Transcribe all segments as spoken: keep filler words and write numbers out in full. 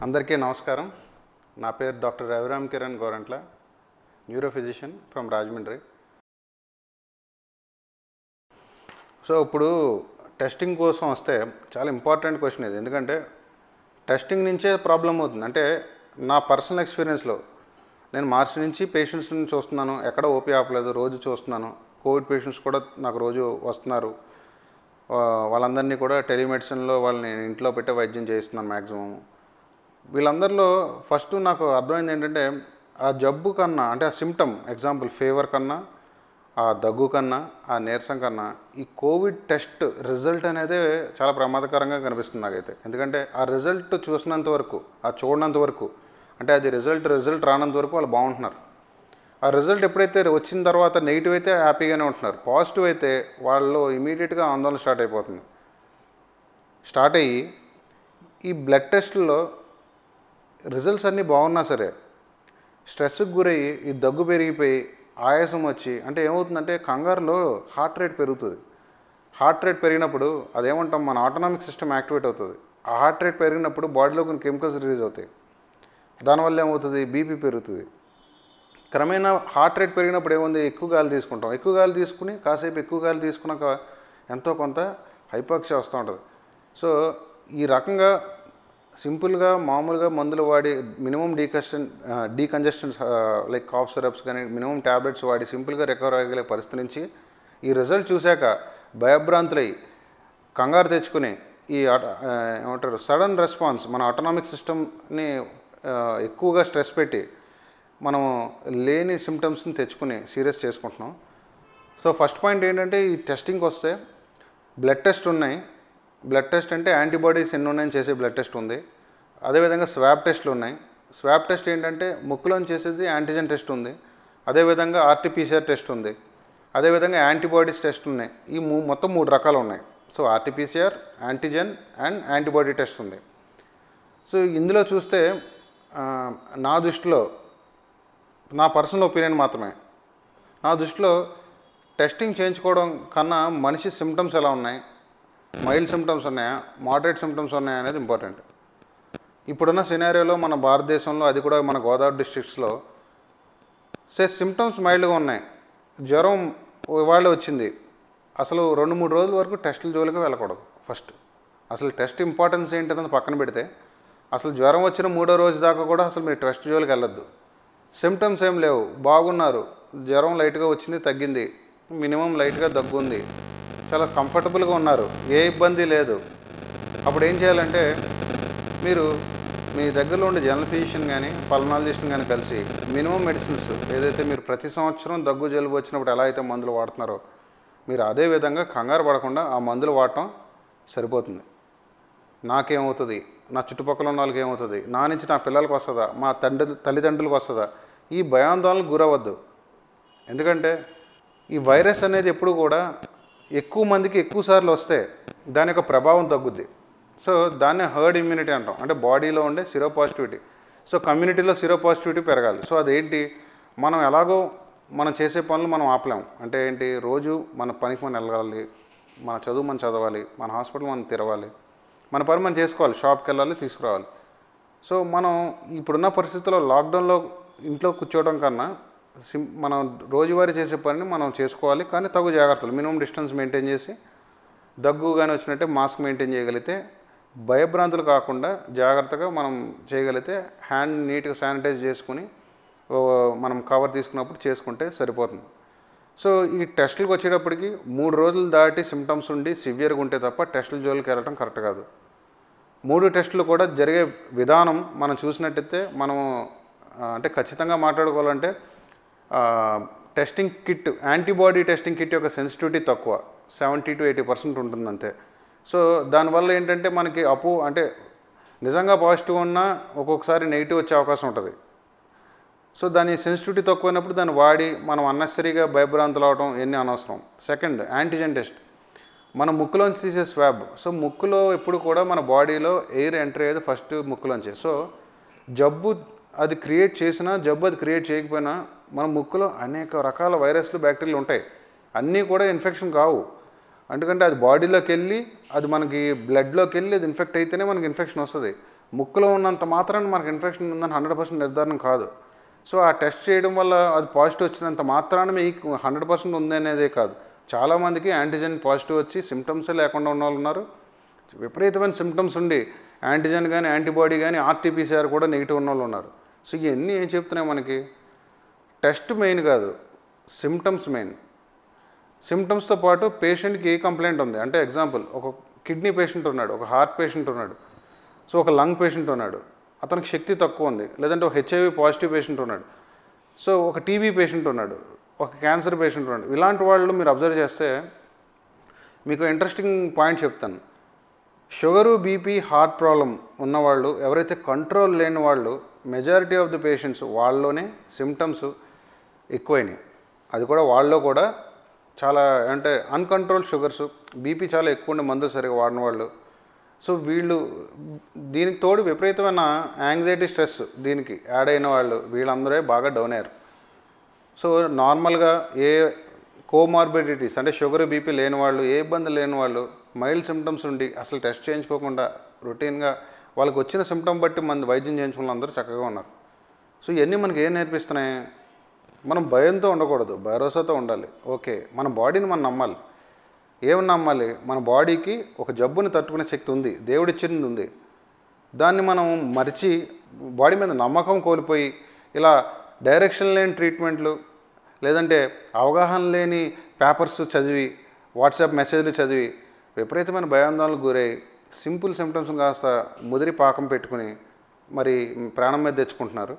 అందరికీ నమస్కారం. నా పేరు doctor Raviram Kiran Gorantla, neuro physician from Rajahmundry. So ఇప్పుడు టెస్టింగ్ కోసం వస్తే చాలా ఇంపార్టెంట్ క్వశ్చన్ ఇది. ఎందుకంటే టెస్టింగ్ నుంచే ప్రాబ్లం అవుతుంది. అంటే నా పర్సనల్ ఎక్స్పీరియన్స్లో నేను మార్చి నుంచి పేషెంట్స్ని చూస్తున్నాను, ఎక్కడ ఓపీ ఆపలేదు, రోజు చూస్తున్నాను. కోవిడ్ పేషెంట్స్ కూడా నాకు రోజు వస్తున్నారు. వాళ్ళందరినీ కూడా టెలిమెడిసిన్లో వాళ్ళని ఇంట్లో పెట్టే వైద్యం చేయిస్తున్నాను మ్యాక్సిమం. వీళ్ళందరిలో ఫస్ట్ నాకు అర్థమైంది ఏంటంటే, ఆ జబ్బు కన్నా అంటే ఆ సిమ్టమ్, ఎగ్జాంపుల్ ఫీవర్ కన్నా, ఆ దగ్గు కన్నా, ఆ నీరసం కన్నా ఈ కోవిడ్ టెస్ట్ రిజల్ట్ అనేది చాలా ప్రమాదకరంగా కనిపిస్తుంది నాకైతే. ఎందుకంటే ఆ రిజల్ట్ చూసినంత వరకు, ఆ చూడనంత వరకు, అంటే అది రిజల్ట్ రిజల్ట్ రానంత వరకు వాళ్ళు బాగుంటున్నారు. ఆ రిజల్ట్ ఎప్పుడైతే వచ్చిన తర్వాత నెగిటివ్ అయితే హ్యాపీగానే ఉంటున్నారు, పాజిటివ్ అయితే వాళ్ళు ఇమీడియట్గా ఆందోళన స్టార్ట్ అయిపోతుంది. స్టార్ట్ అయ్యి ఈ బ్లడ్ టెస్ట్లో రిజల్ట్స్ అన్నీ బాగున్నా సరే స్ట్రెస్కి గురయ్యి ఈ దగ్గు పెరిగిపోయి ఆయాసం వచ్చి, అంటే ఏమవుతుందంటే కంగారులో హార్ట్ రేట్ పెరుగుతుంది. హార్ట్ రేట్ పెరిగినప్పుడు అదేమంటాం, మన ఆటోనామిక్ సిస్టమ్ యాక్టివేట్ అవుతుంది. ఆ హార్ట్ రేట్ పెరిగినప్పుడు బాడీలో కొన్ని కెమికల్స్ రిలీజ్ అవుతాయి. దానివల్ల ఏమవుతుంది, బీపీ పెరుగుతుంది. క్రమేణా హార్ట్ రేట్ పెరిగినప్పుడు ఏముంది, ఎక్కువ గాలి తీసుకుంటాం. ఎక్కువ గాలి తీసుకుని కాసేపు ఎక్కువ గాలి తీసుకున్నాక ఎంతో కొంత హైపాక్సియా వస్తూ ఉంటుంది. సో ఈ రకంగా సింపుల్గా మామూలుగా మందులు వాడి minimum decongestion decongestants like cough syrups కానీ మినిమం ట్యాబ్లెట్స్ వాడి సింపుల్గా రికవర్ అయ్యగలే పరిస్థితి నుంచి ఈ రిజల్ట్ చూశాక భయభ్రాంతులై కంగారు తెచ్చుకుని ఈ ఏమంటారు సడన్ రెస్పాన్స్, మన ఆటోనామిక్ సిస్టమ్ని ఎక్కువగా స్ట్రెస్ పెట్టి మనం లేని సిమ్టమ్స్ని తెచ్చుకుని సీరియస్ చేసుకుంటున్నాం. సో ఫస్ట్ పాయింట్ ఏంటంటే, ఈ టెస్టింగ్కి వస్తే బ్లడ్ టెస్ట్ ఉన్నాయి. బ్లడ్ టెస్ట్ అంటే యాంటీబాడీస్ ఎన్ని ఉన్నాయని చేసే బ్లడ్ టెస్ట్ ఉంది. అదేవిధంగా స్వాబ్ టెస్ట్లు ఉన్నాయి. స్వాబ్ టెస్ట్ ఏంటంటే ముక్కులోని చేసేది యాంటీజెన్ టెస్ట్ ఉంది. అదేవిధంగా ఆర్టీపీసీఆర్ టెస్ట్ ఉంది. అదేవిధంగా యాంటీబాడీస్ టెస్ట్ ఉన్నాయి. ఈ మూ మొత్తం మూడు రకాలు ఉన్నాయి. So RTPCR, antigen and antibody test ఉంది. సో ఇందులో చూస్తే నా దృష్టిలో, నా పర్సనల్ ఒపీనియన్ మాత్రమే, నా దృష్టిలో టెస్టింగ్ చేయించుకోవడం కన్నా మనిషి సిమ్టమ్స్ ఎలా ఉన్నాయి, మైల్డ్ సిమ్టమ్స్ ఉన్నాయా, మోడరేట్ సిమ్టమ్స్ ఉన్నాయా అనేది ఇంపార్టెంట్. ఇప్పుడున్న సినారియోలో మన భారతదేశంలో, అది కూడా మన గోదావరి డిస్ట్రిక్ట్స్లో సే సిమ్టమ్స్ మైల్డ్గా ఉన్నాయి, జ్వరం ఇవాళ వచ్చింది, అసలు రెండు మూడు రోజుల వరకు టెస్టుల జోలికి వెళ్ళకూడదు. ఫస్ట్ అసలు టెస్ట్ ఇంపార్టెన్స్ ఏంటన్నది పక్కన పెడితే, అసలు జ్వరం వచ్చిన మూడో రోజు దాకా కూడా అసలు మీరు టెస్ట్ జోలికి వెళ్ళొద్దు. సిమ్టమ్స్ ఏం లేవు, బాగున్నారు, జ్వరం లైట్గా వచ్చింది, తగ్గింది, మినిమం లైట్గా దగ్గు ఉంది, చాలా కంఫర్టబుల్గా ఉన్నారు, ఏ ఇబ్బంది లేదు. అప్పుడు ఏం చేయాలంటే, మీరు మీ దగ్గరలో ఉండే జనరల్ ఫిజిషియన్ కానీ పల్మనాలజిస్ట్ని కానీ కలిసి మినిమం మెడిసిన్స్ ఏదైతే మీరు ప్రతి సంవత్సరం దగ్గు జలుబు వచ్చినప్పుడు ఎలా అయితే మందులు వాడుతున్నారో, మీరు అదే విధంగా కంగారు పడకుండా ఆ మందులు వాడటం సరిపోతుంది. నాకేమవుతుంది, నా చుట్టుపక్కల ఉన్న వాళ్ళకి ఏమవుతుంది, నా నుంచి నా పిల్లలకు వస్తుందా, మా తండ్రి తల్లిదండ్రులకు వస్తుందా, ఈ భయాందోళనకు గురవద్దు. ఎందుకంటే ఈ వైరస్ అనేది ఎప్పుడు కూడా ఎక్కువ మందికి ఎక్కువ సార్లు వస్తే దాని యొక్క ప్రభావం తగ్గుద్ది. సో దాన్నే హర్డ్ ఇమ్యూనిటీ అంటాం. అంటే బాడీలో ఉండే సిరో పాజిటివిటీ. సో కమ్యూనిటీలో సిరో పాజిటివిటీ పెరగాలి. సో అదేంటి, మనం ఎలాగో మనం చేసే పనులు మనం ఆపలేము. అంటే ఏంటి, రోజు మన పనికి మనం వెళ్ళాలి, మన చదువు మనం చదవాలి, మన హాస్పిటల్ మనం తిరగాలి, మన పని మనం చేసుకోవాలి, షాప్కి వెళ్ళాలి, తీసుకురావాలి. సో మనం ఇప్పుడున్న పరిస్థితుల్లో లాక్డౌన్లో ఇంట్లో కూర్చోవడం కన్నా సిం మనం రోజువారీ చేసే పనిని మనం చేసుకోవాలి. కానీ తగు జాగ్రత్తలు, మినిమం డిస్టెన్స్ మెయింటైన్ చేసి, దగ్గు కానీ వచ్చినట్టే మాస్క్ మెయింటైన్ చేయగలిగితే, భయభ్రాంతులు కాకుండా జాగ్రత్తగా మనం చేయగలిగితే, హ్యాండ్ నీట్గా శానిటైజ్ చేసుకుని మనం కవర్ తీసుకున్నప్పుడు చేసుకుంటే సరిపోతుంది. సో ఈ టెస్టులకు వచ్చేటప్పటికి మూడు రోజులు దాటి సిమ్టమ్స్ ఉండి సివియర్గా ఉంటే తప్ప టెస్టుల జోలికి వెళ్ళడం కరెక్ట్ కాదు. మూడు టెస్టులు కూడా జరిగే విధానం మనం చూసినట్టయితే, మనం అంటే ఖచ్చితంగా మాట్లాడుకోవాలంటే testing kit, antibody testing kit యొక్క సెన్సిటివిటీ తక్కువ, సెవెంటీ టు ఎయిటీ పర్సెంట్ ఉంటుంది అంతే. సో దానివల్ల ఏంటంటే మనకి అపు అంటే నిజంగా పాజిటివ్ ఉన్నా ఒక్కొక్కసారి నెగిటివ్ వచ్చే అవకాశం ఉంటుంది. సో దాని సెన్సిటివిటీ తక్కువైనప్పుడు దాన్ని వాడి మనం అన్నెసరీగా భయభ్రాంతులు అవడం ఎన్ని అనవసరం. సెకండ్, యాంటీజెన్ టెస్ట్, మన ముక్కులోంచి తీసే స్వాబ్. సో ముక్కులో ఎప్పుడు కూడా మన బాడీలో ఎయిర్ ఎంట్రీ అయ్యేది ఫస్ట్ ముక్కులోంచి. సో జబ్బు అది క్రియేట్ చేసినా, జబ్బు అది క్రియేట్ చేయకపోయినా మన ముక్కులో అనేక రకాల వైరస్లు, బ్యాక్టీరియాలు ఉంటాయి. అన్నీ కూడా ఇన్ఫెక్షన్ కావు. ఎందుకంటే అది బాడీలోకి వెళ్ళి అది మనకి బ్లడ్లోకి వెళ్ళి అది ఇన్ఫెక్ట్ అయితేనే మనకి ఇన్ఫెక్షన్ వస్తుంది. ముక్కులో ఉన్నంత మాత్రాన్ని మనకు ఇన్ఫెక్షన్ ఉందని హండ్రెడ్ పర్సెంట్ నిర్ధారణ కాదు. సో ఆ టెస్ట్ చేయడం వల్ల అది పాజిటివ్ వచ్చినంత మాత్రాన మీకు హండ్రెడ్ పర్సెంట్ ఉంది అనేదే కాదు. చాలామందికి యాంటీజెన్ పాజిటివ్ వచ్చి సిమ్టమ్సే లేకుండా ఉన్న వాళ్ళు ఉన్నారు. విపరీతమైన సిమ్టమ్స్ ఉండి యాంటీజెన్ కానీ యాంటీబాడీ కానీ ఆర్టీపీసీఆర్ కూడా నెగిటివ్ ఉన్న వాళ్ళు ఉన్నారు. సో ఇవన్నీ ఏం చెప్తున్నాయి మనకి? టెస్ట్ మెయిన్ కాదు, సిమ్టమ్స్ మెయిన్. సిమ్టమ్స్తో పాటు పేషెంట్కి ఏ కంప్లైంట్ ఉంది అంటే, ఎగ్జాంపుల్ ఒక కిడ్నీ పేషెంట్ ఉన్నాడు, ఒక హార్ట్ పేషెంట్ ఉన్నాడు, సో ఒక లంగ్ పేషెంట్ ఉన్నాడు, అతనికి శక్తి తక్కువ ఉంది, లేదంటే ఒక హెచ్ఐవి పాజిటివ్ పేషెంట్ ఉన్నాడు, సో ఒక టీబీ పేషెంట్ ఉన్నాడు, ఒక క్యాన్సర్ పేషెంట్ ఉన్నాడు. ఇలాంటి వాళ్ళు మీరు అబ్జర్వ్ చేస్తే మీకు ఇంట్రెస్టింగ్ పాయింట్ చెప్తాను. షుగరు, బీపీ, హార్ట్ ప్రాబ్లం ఉన్నవాళ్ళు ఎవరైతే కంట్రోల్ లేని వాళ్ళు మెజారిటీ ఆఫ్ ది పేషెంట్స్ వాళ్ళలోనే సిమ్టమ్స్ ఎక్కువైనాయి. అది కూడా వాళ్ళలో కూడా చాలా అంటే అన్కంట్రోల్ షుగర్స్, బీపీ చాలా ఎక్కువ ఉండే మందులు సరిగా వాడిన వాళ్ళు. సో వీళ్ళు దీనికి తోడు విపరీతమైన యాంగ్జైటీ, స్ట్రెస్ దీనికి యాడ్ అయిన వాళ్ళు వీళ్ళందరే బాగా డౌన్ అయ్యారు. సో నార్మల్గా ఏ కోమార్బిడిటీస్ అంటే షుగర్, బీపీ లేని వాళ్ళు, ఏ ఇబ్బంది లేని వాళ్ళు, మైల్డ్ సిమ్టమ్స్ ఉండి అసలు టెస్ట్ చేయించుకోకుండా రొటీన్గా వాళ్ళకి వచ్చిన సిమ్టమ్ బట్టి మన వైద్యం చేయించుకున్న అందరూ చక్కగా ఉన్నారు. సో ఇవన్నీ మనకి ఏం నేర్పిస్తున్నాయి? మనం భయంతో ఉండకూడదు, భరోసాతో ఉండాలి. ఓకే, మన బాడీని మనం నమ్మాలి. ఏమని నమ్మాలి? మన బాడీకి ఒక జబ్బుని తట్టుకునే శక్తి ఉంది, దేవుడిచ్చింది ఉంది. దాన్ని మనం మరిచి బాడీ మీద నమ్మకం కోల్పోయి ఇలా డైరెక్షన్ లేని ట్రీట్మెంట్లు, లేదంటే అవగాహన లేని పేపర్స్ చదివి, వాట్సాప్ మెసేజ్లు చదివి విపరీతమైన భయాందోళనకు గురై సింపుల్ సిమ్టమ్స్ కాస్త ముదిరి పాకం పెట్టుకుని మరి ప్రాణం మీద తెచ్చుకుంటున్నారు.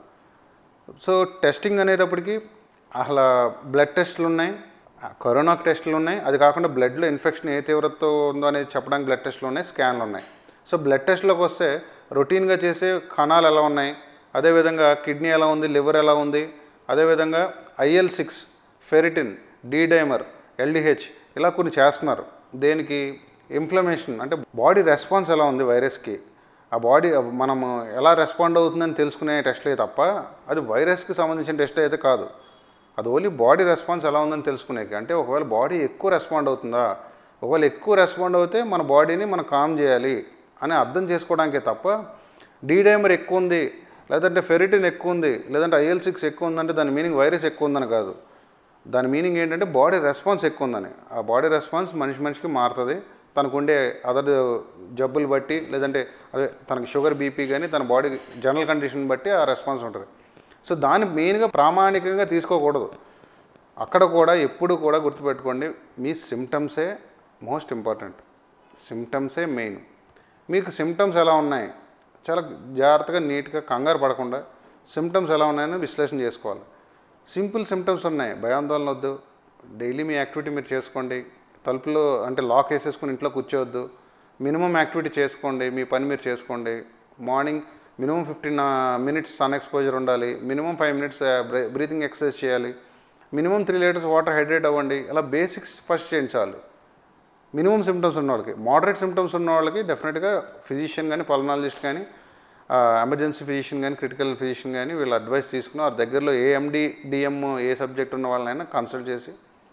సో టెస్టింగ్ అనేటప్పటికి అసలు బ్లడ్ టెస్టులు ఉన్నాయి, కరోనాకు టెస్టులు ఉన్నాయి, అది కాకుండా బ్లడ్లో ఇన్ఫెక్షన్ ఏ తీవ్రతతో ఉందో అనేది చెప్పడానికి బ్లడ్ టెస్టులు ఉన్నాయి, స్కాన్లు ఉన్నాయి. సో బ్లడ్ టెస్ట్లోకి వస్తే రొటీన్గా చేసే కణాలు ఎలా ఉన్నాయి, అదేవిధంగా కిడ్నీ ఎలా ఉంది, లివర్ ఎలా ఉంది, అదేవిధంగా IL six, ferritin, D dimer, LDH ఇలా కొన్ని చేస్తున్నారు. దేనికి? ఇన్ఫ్లమేషన్ అంటే బాడీ రెస్పాన్స్ ఎలా ఉంది వైరస్కి, ఆ బాడీ మనం ఎలా రెస్పాండ్ అవుతుందని తెలుసుకునే టెస్ట్లే తప్ప అది వైరస్కి సంబంధించిన టెస్ట్ అయితే కాదు. అది ఓన్లీ బాడీ రెస్పాన్స్ ఎలా ఉందని తెలుసుకునేకి. అంటే ఒకవేళ బాడీ ఎక్కువ రెస్పాండ్ అవుతుందా, ఒకవేళ ఎక్కువ రెస్పాండ్ అవుతే మన బాడీని మనం కామ్ చేయాలి అని అర్థం చేసుకోవడానికే తప్ప డి డైమర్ ఎక్కువ ఉంది, లేదంటే ఫెరిటిన్ ఎక్కువ ఉంది, లేదంటే ఐఎల్ సిక్స్ ఎక్కువ ఉందంటే దాని మీనింగ్ వైరస్ ఎక్కువ ఉందని కాదు. దాని మీనింగ్ ఏంటంటే బాడీ రెస్పాన్స్ ఎక్కువ ఉందని. ఆ బాడీ రెస్పాన్స్ మనిషి మనిషికి మారుతుంది, తనకుండే అదర్ జబ్బులు బట్టి, లేదంటే అదే తనకి షుగర్, బీపీ కానీ తన బాడీ జనరల్ కండిషన్ బట్టి ఆ రెస్పాన్స్ ఉంటుంది. సో దాన్ని మెయిన్గా ప్రామాణికంగా తీసుకోకూడదు. అక్కడ కూడా ఎప్పుడు కూడా గుర్తుపెట్టుకోండి, మీ సిమ్టమ్సే మోస్ట్ ఇంపార్టెంట్, సిమ్టమ్సే మెయిన్. మీకు సిమ్టమ్స్ ఎలా ఉన్నాయి చాలా జాగ్రత్తగా నీట్గా కంగారు పడకుండా సిమ్టమ్స్ ఎలా ఉన్నాయని విశ్లేషణ చేసుకోవాలి. సింపుల్ సిమ్టమ్స్ ఉన్నాయి, భయాందోళన వద్దు, డైలీ మీ యాక్టివిటీ మీరు చేసుకోండి, తలుపులో అంటే లాక్ వేసేసుకుని ఇంట్లో కూర్చోవద్దు, మినిమం యాక్టివిటీ చేసుకోండి, మీ పని మీరు చేసుకోండి. Morning minimum fifteen minutes sun exposure ఉండాలి, minimum five minutes breathing exercise చేయాలి, minimum three litres water hydrate అవ్వండి. ఇలా బేసిక్స్ ఫస్ట్ చేయించాలి మినిమం సిమ్టమ్స్ ఉన్న వాళ్ళకి. మోడరేట్ సిమ్టమ్స్ ఉన్న వాళ్ళకి డెఫినెట్గా ఫిజిషియన్ కానీ, పల్మనాలజిస్ట్ కానీ, ఎమర్జెన్సీ ఫిజిషియన్ కానీ, క్రిటికల్ ఫిజిషియన్ కానీ వీళ్ళ అడ్వైస్ తీసుకుని ఆ దగ్గరలో ఏ ఎండి, డిఎం ఏ సబ్జెక్ట్ ఉన్న వాళ్ళనైనా కన్సల్ట్ చేసి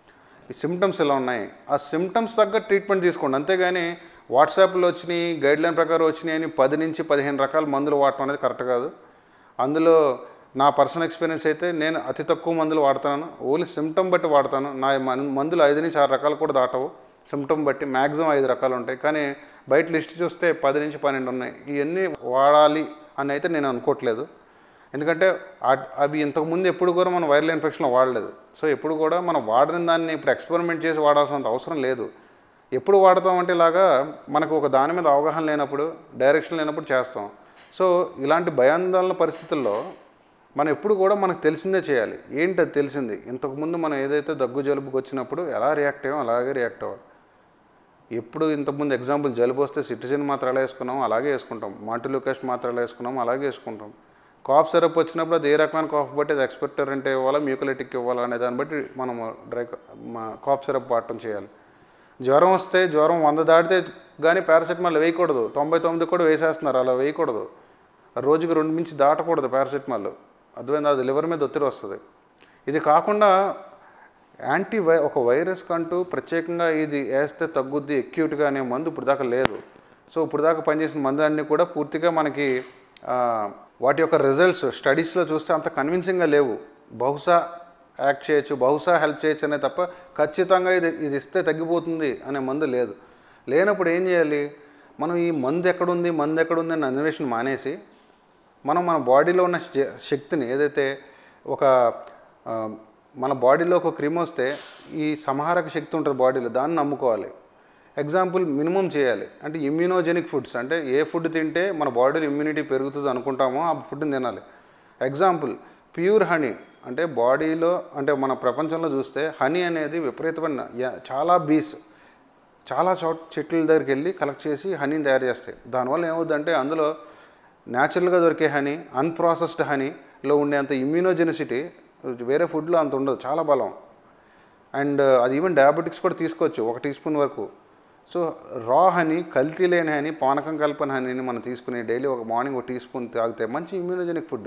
ఈ సిమ్టమ్స్ ఎలా ఉన్నాయి, ఆ సిమ్టమ్స్ తగ్గ ట్రీట్మెంట్ తీసుకోండి. అంతేగాని వాట్సాప్లో వచ్చినాయి, గైడ్లైన్ ప్రకారం వచ్చినాయి అని పది నుంచి పదిహేను రకాల మందులు వాడటం అనేది కరెక్ట్ కాదు. అందులో నా పర్సనల్ ఎక్స్పీరియన్స్ అయితే నేను అతి తక్కువ మందులు వాడతాను, ఓన్లీ సిమ్టమ్ బట్టి వాడతాను. నా మందులు ఐదు నుంచి ఆరు రకాలు కూడా దాటవు, సిమ్టమ్ బట్టి మ్యాక్సిమం ఐదు రకాలు ఉంటాయి. కానీ బయట లిస్ట్ చూస్తే పది నుంచి పన్నెండు ఉన్నాయి. ఇవన్నీ వాడాలి అని అయితే నేను అనుకోవట్లేదు, ఎందుకంటే అవి ఇంతకుముందు ఎప్పుడు కూడా మనం వైరల్ ఇన్ఫెక్షన్లో వాడలేదు. సో ఎప్పుడు కూడా మనం వాడిన దాన్ని ఇప్పుడు ఎక్స్పెరిమెంట్ చేసి వాడాల్సినంత అవసరం లేదు. ఎప్పుడు వాడతామంటే ఇలాగా మనకు ఒక దాని మీద అవగాహన లేనప్పుడు, డైరెక్షన్ లేనప్పుడు చేస్తాం. సో ఇలాంటి భయాందోళన పరిస్థితుల్లో మనం ఎప్పుడు కూడా మనకు తెలిసిందే చేయాలి. ఏంటి అది తెలిసింది? ఇంతకుముందు మనం ఏదైతే దగ్గు జలుబుకి వచ్చినప్పుడు ఎలా రియాక్ట్ అయ్యామో అలాగే రియాక్ట్ అవ్వాలి. ఎప్పుడు ఇంతకుముందు ఎగ్జాంపుల్ జలుబు వస్తే సిట్రిజిన్ మాత్రం ఎలా వేసుకున్నాం అలాగే వేసుకుంటాం, మాంటిల్యూకాస్ట్ మాత్రం ఎలా వేసుకున్నాం అలాగే వేసుకుంటాం. కాఫ్ సిరప్ వచ్చినప్పుడు అది ఏ రకమైన కాఫ్ బట్టి అది ఎక్స్పెక్టరెంట్ ఇవ్వాలా, మ్యూకలిటిక్ ఇవ్వాలా అనే దాన్ని బట్టి మనం డ్రై కాఫ్ సిరప్ వాడటం చేయాలి. జ్వరం వస్తే జ్వరం వంద దాటితే కానీ పారాసెటమాల్ వేయకూడదు, తొంభై తొమ్మిది కూడా వేసేస్తున్నారు, అలా వేయకూడదు. రోజుకి రెండు మించి దాటకూడదు పారాసెటమాల్, అర్థమైంది, అది లివర్ మీద ఒత్తిడి వస్తుంది. ఇది కాకుండా యాంటీ వై ఒక వైరస్ కంటూ ప్రత్యేకంగా ఇది వేస్తే తగ్గుద్ది అక్యూట్గా అనే మందు ఇప్పుడు దాకా లేదు. సో ఇప్పుడు దాకా పనిచేసిన మందులన్నీ కూడా పూర్తిగా మనకి వాటి యొక్క రిజల్ట్స్ స్టడీస్లో చూస్తే అంత కన్విన్సింగ్గా లేవు. బహుశా యాక్ట్ చేయొచ్చు, బహుశా హెల్ప్ చేయొచ్చు అనే తప్ప ఖచ్చితంగా ఇది ఇది ఇస్తే తగ్గిపోతుంది అనే మందు లేదు. లేనప్పుడు ఏం చేయాలి? మనం ఈ మందు ఎక్కడుంది మందు ఎక్కడుంది అని అన్వేషణ మానేసి మనం మన బాడీలో ఉన్న శక్తిని ఏదైతే ఒక మన బాడీలో ఒక క్రిమి వస్తే ఈ సంహారక శక్తి ఉంటుంది బాడీలో, దాన్ని నమ్ముకోవాలి. ఎగ్జాంపుల్ మినిమం చేయాలి అంటే ఇమ్యూనోజెనిక్ ఫుడ్స్, అంటే ఏ ఫుడ్ తింటే మన బాడీలో ఇమ్యూనిటీ పెరుగుతుంది అనుకుంటామో ఆ ఫుడ్ని తినాలి. ఎగ్జాంపుల్ ప్యూర్ హనీ, అంటే బాడీలో అంటే మన ప్రపంచంలో చూస్తే హనీ అనేది విపరీతమైన చాలా బీస్ చాలా చోట చెట్ల దగ్గరికి వెళ్ళి కలెక్ట్ చేసి హనీని తయారు చేస్తాయి. దానివల్ల ఏమవుతుందంటే అందులో న్యాచురల్గా దొరికే హనీ, అన్ప్రాసెస్డ్ హనీలో ఉండేంత ఇమ్యూనోజెనిసిటీ వేరే ఫుడ్లో అంత ఉండదు, చాలా బలం. అండ్ అది ఈవెన్ డయాబెటిక్స్ కూడా తీసుకోవచ్చు ఒక టీ స్పూన్ వరకు. సో రా హనీ, కల్తీ లేని హనీ, పానకం కల్పన హనీని మనం తీసుకుని డైలీ ఒక మార్నింగ్ ఒక టీ స్పూన్ తాగితే మంచి ఇమ్యూనోజెనిక్ ఫుడ్.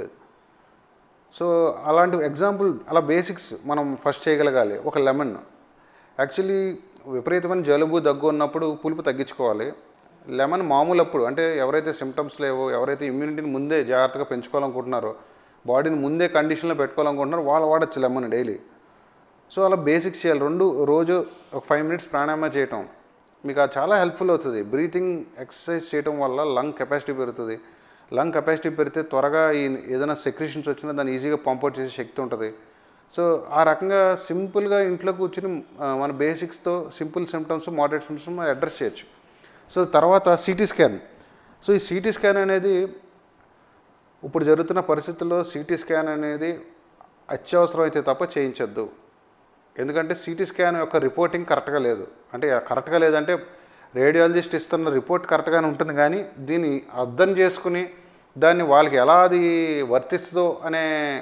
సో అలాంటి ఎగ్జాంపుల్ అలా బేసిక్స్ మనం ఫస్ట్ చేయగలగాలి. ఒక లెమన్, యాక్చువల్లీ విపరీతమైన జలుబు దగ్గు ఉన్నప్పుడు పులుపు తగ్గించుకోవాలి. లెమన్ మామూలు అప్పుడు అంటే ఎవరైతే సిమ్టమ్స్ లేవో, ఎవరైతే ఇమ్యూనిటీని ముందే జాగ్రత్తగా పెంచుకోవాలనుకుంటున్నారో, బాడీని ముందే కండిషన్లో పెట్టుకోవాలనుకుంటున్నారో వాళ్ళు వాడచ్చు లెమన్ డైలీ. సో అలా బేసిక్స్ చేయాలి. రెండు రోజు ఒక ఫైవ్ మినిట్స్ ప్రాణాయామం చేయటం మీకు అది చాలా హెల్ప్ఫుల్ అవుతుంది. బ్రీతింగ్ ఎక్సర్సైజ్ చేయడం వల్ల లంగ్ కెపాసిటీ పెరుగుతుంది. లంగ్ కెపాసిటీ పెరిగితే త్వరగా ఈ ఏదైనా సెక్రెషన్స్ వచ్చినా దాన్ని ఈజీగా పంపౌట్ చేసే శక్తి ఉంటుంది. సో ఆ రకంగా సింపుల్గా ఇంట్లో కూర్చుని మన బేసిక్స్తో simple symptoms, moderate symptoms address చేయొచ్చు. సో తర్వాత సిటీ స్కాన్. సో ఈ సిటీ స్కాన్ అనేది ఇప్పుడు జరుగుతున్న పరిస్థితుల్లో సిటీ స్కాన్ అనేది అత్యవసరం అయితే తప్ప చేయించద్దు. ఎందుకంటే సిటీ స్కాన్ యొక్క రిపోర్టింగ్ కరెక్ట్గా లేదు. అంటే కరెక్ట్గా లేదంటే రేడియాలజిస్ట్ ఇస్తున్న రిపోర్ట్ కరెక్ట్గానే ఉంటుంది, కానీ దీన్ని అర్థం చేసుకుని దాన్ని వాళ్ళకి ఎలా అది వర్తిస్తుందో అనే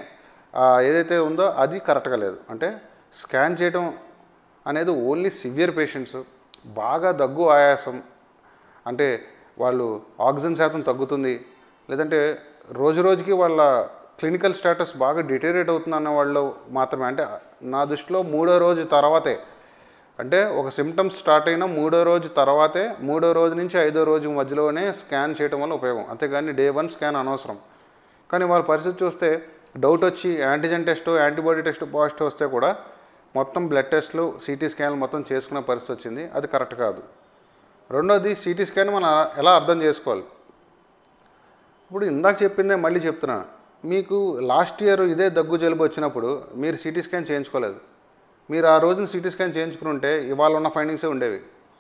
ఏదైతే ఉందో అది కరెక్ట్గా లేదు. అంటే స్కాన్ చేయడం అనేది ఓన్లీ సివియర్ పేషెంట్స్, బాగా దగ్గు ఆయాసం, అంటే వాళ్ళు ఆక్సిజన్ శాతం తగ్గుతుంది, లేదంటే రోజు రోజుకి వాళ్ళ క్లినికల్ స్టేటస్ బాగా డిటేరియరేట్ అవుతుంది అన్న వాళ్ళు మాత్రమే. అంటే నా దృష్టిలో మూడో రోజు తర్వాతే, అంటే ఒక సిమ్టమ్స్ స్టార్ట్ అయినా మూడో రోజు తర్వాతే, మూడో రోజు నుంచి ఐదో రోజు మధ్యలోనే స్కాన్ చేయడం వల్ల ఉపయోగం. అంతేగాని డే వన్ స్కాన్ అనవసరం. కానీ వాళ్ళ పరిస్థితి చూస్తే డౌట్ వచ్చి antigen test, antibody test positive వస్తే కూడా మొత్తం బ్లడ్ టెస్ట్లు, సిటీ స్కాన్లు మొత్తం చేసుకునే పరిస్థితి వచ్చింది. అది కరెక్ట్ కాదు. రెండోది సిటీ స్కాన్ మనం ఎలా అర్థం చేసుకోవాలి. ఇప్పుడు ఇందాక చెప్పిందే మళ్ళీ చెప్తున్నా, మీకు లాస్ట్ ఇయర్ ఇదే దగ్గు జలుబు వచ్చినప్పుడు మీరు సిటీ స్కాన్ చేయించుకోలేదు. మీరు ఆ రోజున సిటీ స్కాన్ చేయించుకుని ఉంటే ఇవాళ ఉన్న ఫైండింగ్సే ఉండేవి.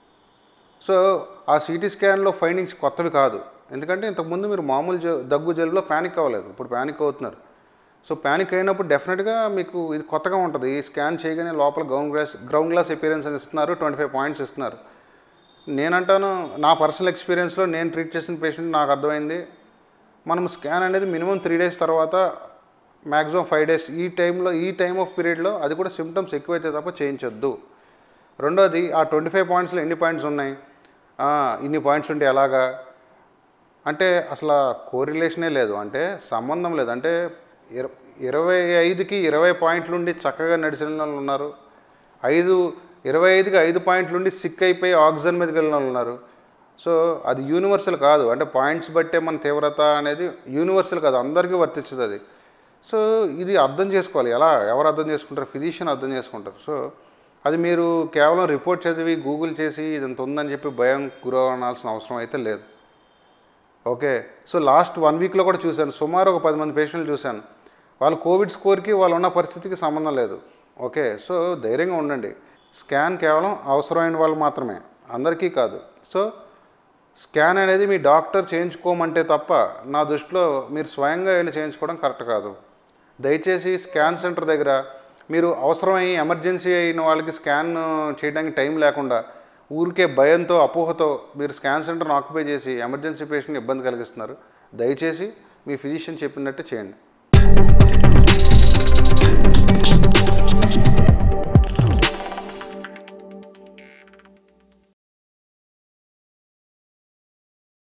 సో ఆ సిటీ స్కాన్లో ఫైండింగ్స్ కొత్తవి కాదు. ఎందుకంటే ఇంతకుముందు మీరు మామూలు జ దగ్గు జలుబులో ప్యానిక్ అవ్వలేదు, ఇప్పుడు ప్యానిక్ అవుతున్నారు. సో ప్యానిక్ అయినప్పుడు డెఫినెట్గా మీకు ఇది కొత్తగా ఉంటుంది. ఈ స్కాన్ చేయగానే లోపల ground glass ground glass appearance అని ఇస్తున్నారు, ట్వంటీ ఫైవ్ పాయింట్స్ ఇస్తున్నారు. నేనంటాను నా పర్సనల్ ఎక్స్పీరియన్స్లో నేను ట్రీట్ చేసిన పేషెంట్ నాకు అర్థమైంది, మనం స్కాన్ అనేది మినిమం త్రీ డేస్ తర్వాత మ్యాక్సిమం ఫైవ్ డేస్ ఈ టైంలో ఈ టైమ్ ఆఫ్ పీరియడ్లో అది కూడా సిమ్టమ్స్ ఎక్కువైతే తప్ప చేయించొద్దు. రెండోది ఆ ట్వంటీ ఫైవ్ పాయింట్స్లో ఎన్ని పాయింట్స్ ఉన్నాయి, ఇన్ని పాయింట్స్ ఉంటే ఎలాగా అంటే అసలు కోరిలేషనే లేదు, అంటే సంబంధం లేదు. అంటే ఇర ఇరవై ఐదుకి ఇరవై పాయింట్లు ఉండి చక్కగా నడిచిన వాళ్ళు ఉన్నారు, ఐదు ఇరవై ఐదుకి ఐదు పాయింట్లు ఉండి సిక్ అయిపోయి ఆక్సిజన్ మీదకి వెళ్ళిన వాళ్ళు ఉన్నారు. సో అది యూనివర్సల్ కాదు, అంటే పాయింట్స్ బట్టే మన తీవ్రత అనేది యూనివర్సల్ కాదు, అందరికీ వర్తిస్తుంది అది. సో ఇది అర్థం చేసుకోవాలి. ఎలా ఎవరు అర్థం చేసుకుంటారు? ఫిజిషియన్ అర్థం చేసుకుంటారు. సో అది మీరు కేవలం రిపోర్ట్ చదివి గూగుల్ చేసి ఇదంత ఉందని చెప్పి భయం గురవనాల్సిన అవసరం అయితే లేదు. ఓకే. సో లాస్ట్ వన్ వీక్లో కూడా చూశాను, సుమారు ఒక పది మంది పేషెంట్లు చూశాను. వాళ్ళు కోవిడ్ స్కోర్కి వాళ్ళు ఉన్న పరిస్థితికి సంబంధం లేదు. ఓకే. సో ధైర్యంగా ఉండండి. స్కాన్ కేవలం అవసరమైన వాళ్ళు మాత్రమే, అందరికీ కాదు. సో స్కాన్ అనేది మీ డాక్టర్ చేయించుకోమంటే తప్ప నా దృష్టిలో మీరు స్వయంగా వెళ్ళి చేయించుకోవడం కరెక్ట్ కాదు. దయచేసి స్కాన్ సెంటర్ దగ్గర మీరు అవసరమై ఎమర్జెన్సీ అయిన వాళ్ళకి స్కాన్ చేయడానికి టైం లేకుండా ఊరికే భయంతో అపోహతో మీరు స్కాన్ సెంటర్ను ఆక్యుపై చేసి ఎమర్జెన్సీ పేషెంట్ని ఇబ్బంది కలిగిస్తున్నారు. దయచేసి మీ ఫిజిషియన్ చెప్పినట్టు చేయండి.